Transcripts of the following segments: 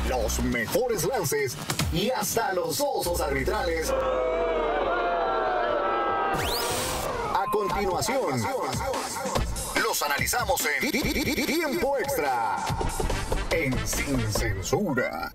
los mejores lances y hasta los osos arbitrales. A continuación, los analizamos en Tiempo Extra, en Sin Censura.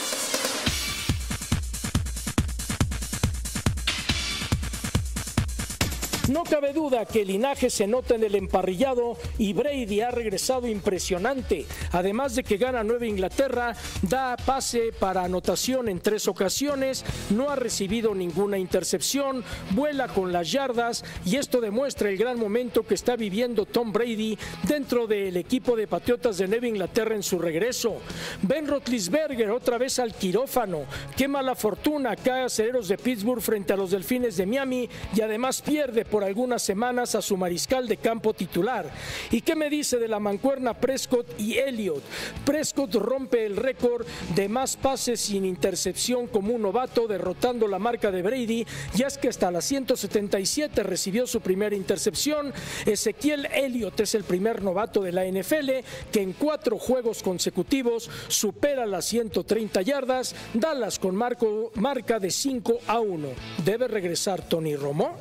No cabe duda que el linaje se nota en el emparrillado y Brady ha regresado impresionante. Además de que gana Nueva Inglaterra, da pase para anotación en 3 ocasiones, no ha recibido ninguna intercepción, vuela con las yardas y esto demuestra el gran momento que está viviendo Tom Brady dentro del equipo de Patriotas de Nueva Inglaterra en su regreso. Ben Roethlisberger otra vez al quirófano. Qué mala fortuna cae a Acereros de Pittsburgh frente a los Delfines de Miami y además pierde por algunas semanas a su mariscal de campo titular. ¿Y qué me dice de la mancuerna Prescott y Elliott? Prescott rompe el récord de más pases sin intercepción como un novato, derrotando la marca de Brady, y es que hasta las 177 recibió su primera intercepción. Ezequiel Elliott es el primer novato de la NFL que en 4 juegos consecutivos supera las 130 yardas. Dallas con marca de 5-1. ¿Debe regresar Tony Romo?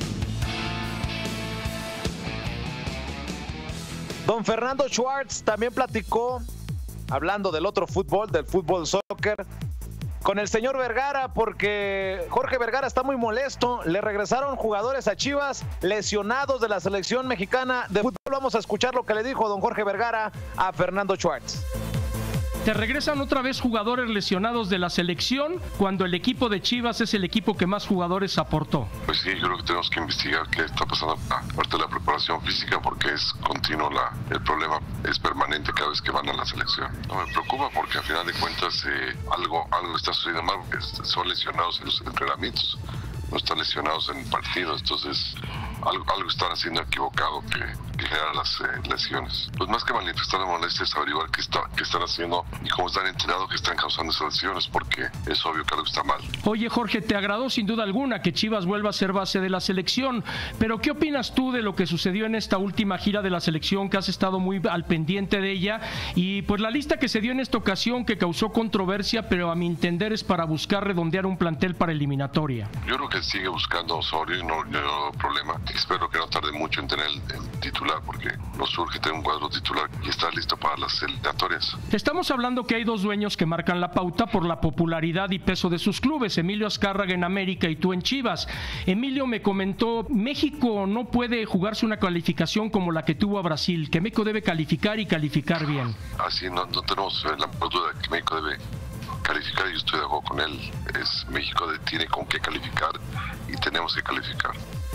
Don Fernando Schwartz también platicó, hablando del otro fútbol, del fútbol soccer, con el señor Vergara, porque Jorge Vergara está muy molesto. Le regresaron jugadores a Chivas lesionados de la selección mexicana de fútbol. Vamos a escuchar lo que le dijo don Jorge Vergara a Fernando Schwartz. Te regresan otra vez jugadores lesionados de la selección cuando el equipo de Chivas es el equipo que más jugadores aportó. Pues sí, yo creo que tenemos que investigar qué está pasando aparte de la preparación física, porque es continuo, el problema es permanente cada vez que van a la selección. No me preocupa porque al final de cuentas algo está sucediendo mal, son lesionados en los entrenamientos, no están lesionados en partidos, entonces algo están haciendo equivocado que genera las lesiones. Pues más que manifestar la molestia es averiguar qué están haciendo y cómo están entrenando que están causando esas lesiones, porque es obvio que algo está mal. Oye Jorge, te agradó sin duda alguna que Chivas vuelva a ser base de la selección, pero ¿qué opinas tú de lo que sucedió en esta última gira de la selección, que has estado muy al pendiente de ella, y pues la lista que se dio en esta ocasión que causó controversia, pero a mi entender es para buscar redondear un plantel para eliminatoria? Yo creo que sigue buscando Osorio, no hay problema. Espero que no tarde mucho en tener el titular, porque nos urge tener un cuadro titular y estar listo para las eliminatorias. Estamos hablando que hay 2 dueños que marcan la pauta por la popularidad y peso de sus clubes, Emilio Azcárraga en América y tú en Chivas. Emilio me comentó, México no puede jugarse una calificación como la que tuvo a Brasil, que México debe calificar y calificar bien. Así no tenemos la duda que México debe calificar, y yo estoy de acuerdo con él. México tiene con qué calificar y tenemos que calificar.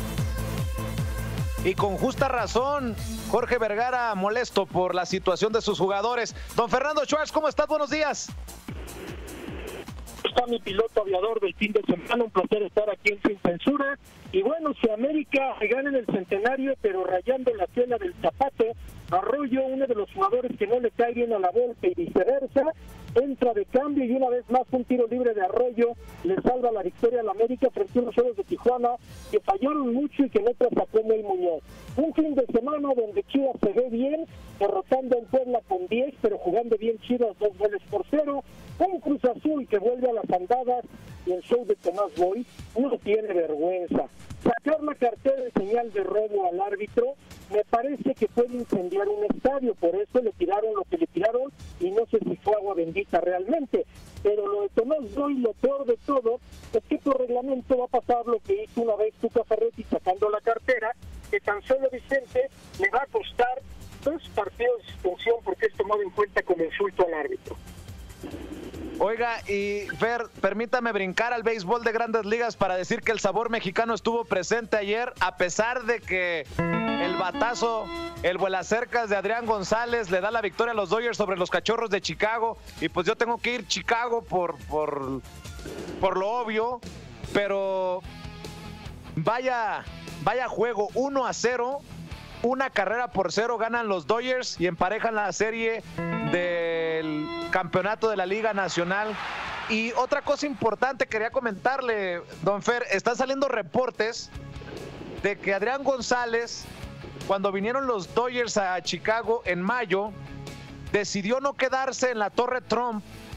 Y con justa razón, Jorge Vergara molesto por la situación de sus jugadores. Don Fernando Schwartz, ¿cómo estás? Buenos días. Está mi piloto aviador del fin de semana, un placer estar aquí en Sin Censura. Y bueno, si América gana en el centenario, pero rayando la suela del zapato, Arroyo, uno de los jugadores que no le cae bien a la Volpe y viceversa, entra de cambio y una vez más un tiro libre de Arroyo le salva la victoria al América frente a los Solos de Tijuana, que fallaron mucho y que no sacó Mel Muñoz. Un fin de semana donde Chivas se ve bien, derrotando en Puebla con 10, pero jugando bien Chivas 2-0. Un Cruz Azul que vuelve a las andadas y el show de Tomás Boy no tiene vergüenza. Sacar la cartera de señal de robo al árbitro me parece que puede incendiar un estadio, por eso le tiraron lo que le tiraron y no sé si fue agua bendita realmente. Pero lo de Tomás Boy, lo peor de todo, es que por reglamento va a pasar lo que hizo una vez Tuca Ferretti sacando la cartera, que tan solo Vicente le va a costar 2 partidos de suspensión porque es tomado en cuenta como insulto al árbitro. Oiga, y Fer, permítame brincar al béisbol de Grandes Ligas para decir que el sabor mexicano estuvo presente ayer, a pesar de que el batazo, el vuelacercas de Adrián González le da la victoria a los Dodgers sobre los Cachorros de Chicago, y pues yo tengo que ir a Chicago por lo obvio, pero vaya juego, 1-0, 1-0 ganan los Dodgers y emparejan la serie del campeonato de la Liga Nacional. Y otra cosa importante quería comentarle, don Fer, están saliendo reportes de que Adrián González, cuando vinieron los Dodgers a Chicago en mayo, decidió no quedarse en la Torre Trump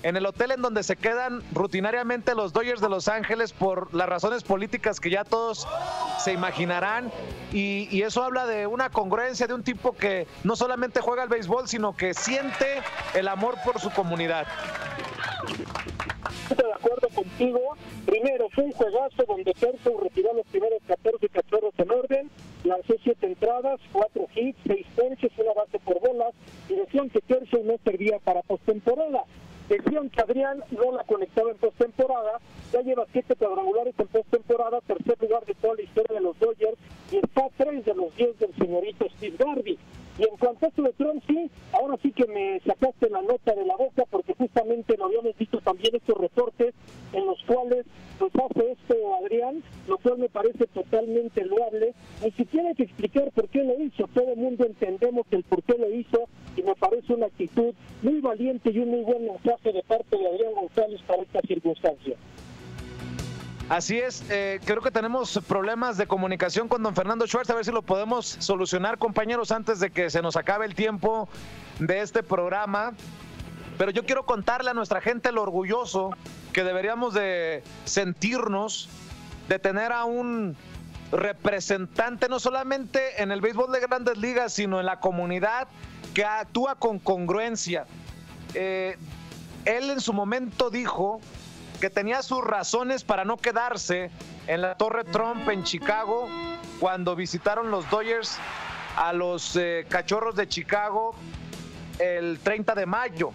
en el hotel en donde se quedan rutinariamente los Dodgers de Los Ángeles por las razones políticas que ya todos se imaginarán, y eso habla de una congruencia de un tipo que no solamente juega al béisbol, sino que siente el amor por su comunidad. Estoy de acuerdo contigo. Primero, fue un juegazo donde Kershaw retiró los primeros 14 cachorros en orden, lanzó 7 entradas, 4 hits, 6 ponches, una base por bolas, y decían que Kershaw no servía para postemporada. Decían que Adrián no la conectaba en postemporada, ya lleva 7 cuadrangulares en postemporada, tercer lugar de toda la historia de los Dodgers, y está a 3 de los 10 del señorito Steve Garvey. Y en cuanto a esto de Trump, sí, ahora sí que me sacaste la nota de la boca, porque justamente lo habíamos visto también estos reportes en los cuales pues hace esto Adrián, lo cual me parece totalmente loable. Ni siquiera hay que explicar por qué lo hizo, todo el mundo entendemos el por qué lo hizo, y me parece una actitud muy valiente y un muy buen mensaje de parte de Adrián González para esta circunstancia. Así es, creo que tenemos problemas de comunicación con don Fernando Schwartz, a ver si lo podemos solucionar, compañeros, antes de que se nos acabe el tiempo de este programa. Pero yo quiero contarle a nuestra gente lo orgulloso que deberíamos de sentirnos de tener a un representante no solamente en el béisbol de Grandes Ligas, sino en la comunidad, que actúa con congruencia. Él en su momento dijo que tenía sus razones para no quedarse en la Torre Trump en Chicago cuando visitaron los Dodgers a los Cachorros de Chicago el 30 de mayo.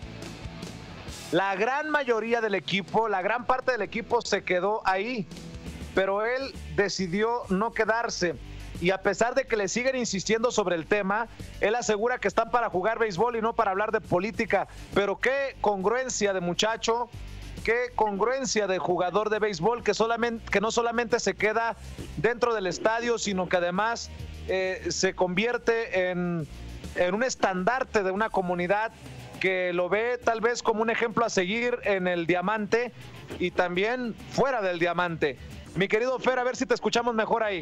La gran mayoría del equipo, la gran parte del equipo se quedó ahí, pero él decidió no quedarse. Y a pesar de que le siguen insistiendo sobre el tema, él asegura que están para jugar béisbol y no para hablar de política. Pero qué congruencia de muchacho, qué congruencia de jugador de béisbol que no solamente se queda dentro del estadio, sino que además se convierte en un estandarte de una comunidad que lo ve tal vez como un ejemplo a seguir en el Diamante y también fuera del Diamante. Mi querido Fer, a ver si te escuchamos mejor ahí.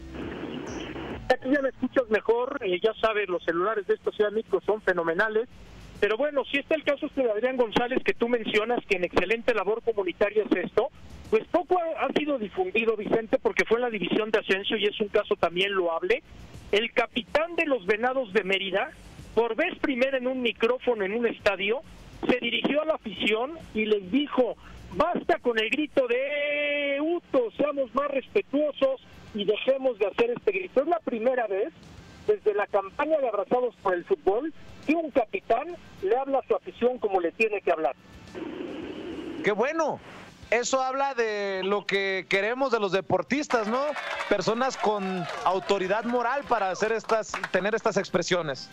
Aquí ya me escuchas mejor, ya sabes, los celulares de esta Ciudad de México son fenomenales. Pero bueno, si está el caso de Adrián González, que tú mencionas que en excelente labor comunitaria es esto, pues poco ha sido difundido, Vicente, porque fue en la división de ascenso y es un caso también loable. El capitán de los Venados de Mérida, por vez primera en un micrófono en un estadio, se dirigió a la afición y les dijo: basta con el grito de Uto, seamos más respetuosos y dejemos de hacer este grito. Es la primera vez desde la campaña de Abrazados por el Fútbol que un capitán le habla a su afición como le tiene que hablar. ¡Qué bueno! Eso habla de lo que queremos de los deportistas, ¿no? Personas con autoridad moral para tener estas expresiones.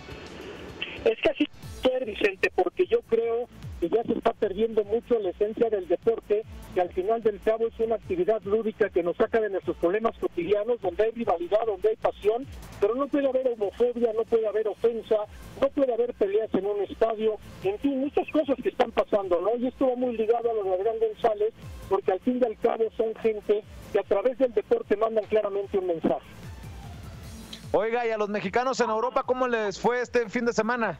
Es que así es, Vicente, porque yo creo que ya se está perdiendo mucho la esencia del deporte, que al final del cabo es una actividad lúdica que nos saca de nuestros problemas cotidianos, donde hay rivalidad, donde hay pasión, pero no puede haber homofobia, no puede haber ofensa, no puede haber peleas en un estadio, en fin, muchas cosas que están pasando, ¿no? Y esto va muy ligado a lo de Adrián González, porque al fin y al cabo son gente que a través del deporte mandan claramente un mensaje. Oiga, y a los mexicanos en Europa, ¿cómo les fue este fin de semana?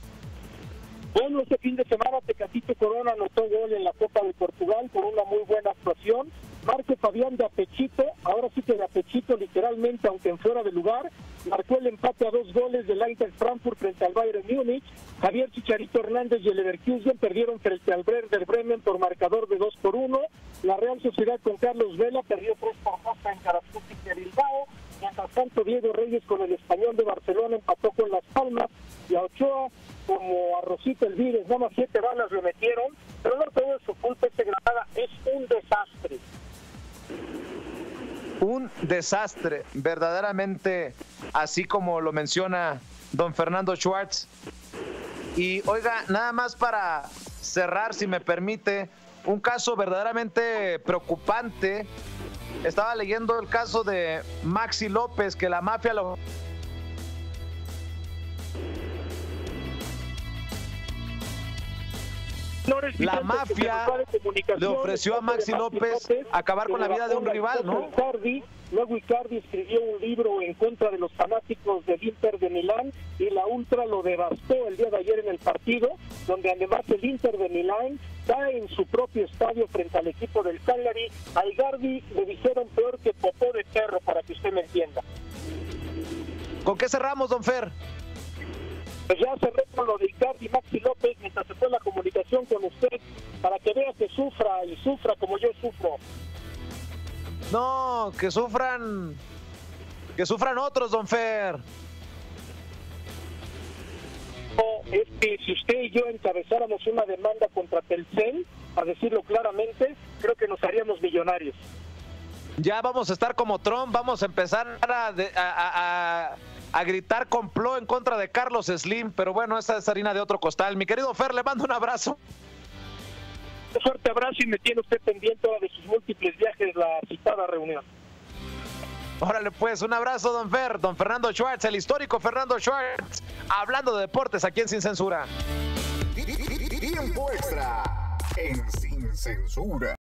Bueno, este fin de semana Tecatito Corona anotó gol en la Copa de Portugal con una muy buena actuación. Marco Fabián de apechito, ahora sí que de apechito literalmente, aunque en fuera de lugar, marcó el empate a 2 goles del Eintracht Frankfurt frente al Bayern Múnich. Javier Chicharito Hernández y el Leverkusen perdieron frente al Werder Bremen por marcador de 2-1. La Real Sociedad con Carlos Vela perdió 3-2 en Karabakh de Bilbao. Mientras tanto, Diego Reyes con el Español de Barcelona empató con Las Palmas, y a Ochoa, como a Rosita Elvírez, nada más 7 balas le metieron, pero no todo es su culpa. Este Granada es un desastre. Un desastre, verdaderamente, así como lo menciona don Fernando Schwartz. Y oiga, nada más para cerrar, si me permite, un caso verdaderamente preocupante. Estaba leyendo el caso de Maxi López, que la mafia lo... la mafia le ofreció a Maxi López acabar con la vida de un rival, ¿no? Luego Icardi escribió un libro en contra de los fanáticos del Inter de Milán y la Ultra lo devastó el día de ayer en el partido, donde además el Inter de Milán cae en su propio estadio frente al equipo del Cagliari. A Icardi le dijeron peor que popó de perro, para que usted me entienda. ¿Con qué cerramos, don Fer? Pues ya cerré con lo de Icardi y Maxi López mientras se fue la comunicación con usted, para que vea que sufra y sufra como yo sufro. No, que sufran otros, don Fer. No, es que si usted y yo encabezáramos una demanda contra Telcel, a decirlo claramente, creo que nos haríamos millonarios. Ya vamos a estar como Trump, vamos a empezar a gritar complot en contra de Carlos Slim, pero bueno, esa es harina de otro costal. Mi querido Fer, le mando un abrazo. Un fuerte abrazo y me tiene usted pendiente de sus múltiples viajes, la citada reunión. Órale pues, un abrazo, don Fer, don Fernando Schwartz, el histórico Fernando Schwartz, hablando de deportes aquí en Sin Censura. Tiempo extra en Sin Censura.